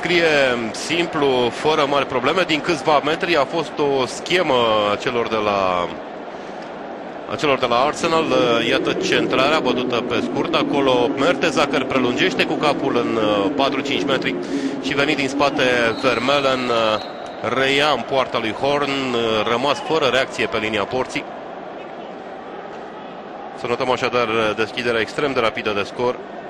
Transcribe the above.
înscrie simplu, fără mari probleme. Din câțiva metri a fost o schemă a celor de la Arsenal. Iată centrarea bătută pe scurt. Acolo Mertesacker prelungește cu capul în 4-5 metri și venit din spate Vermeulen reia în poarta lui Horn, rămas fără reacție pe linia porții. Să notăm așadar deschiderea extrem de rapidă de scor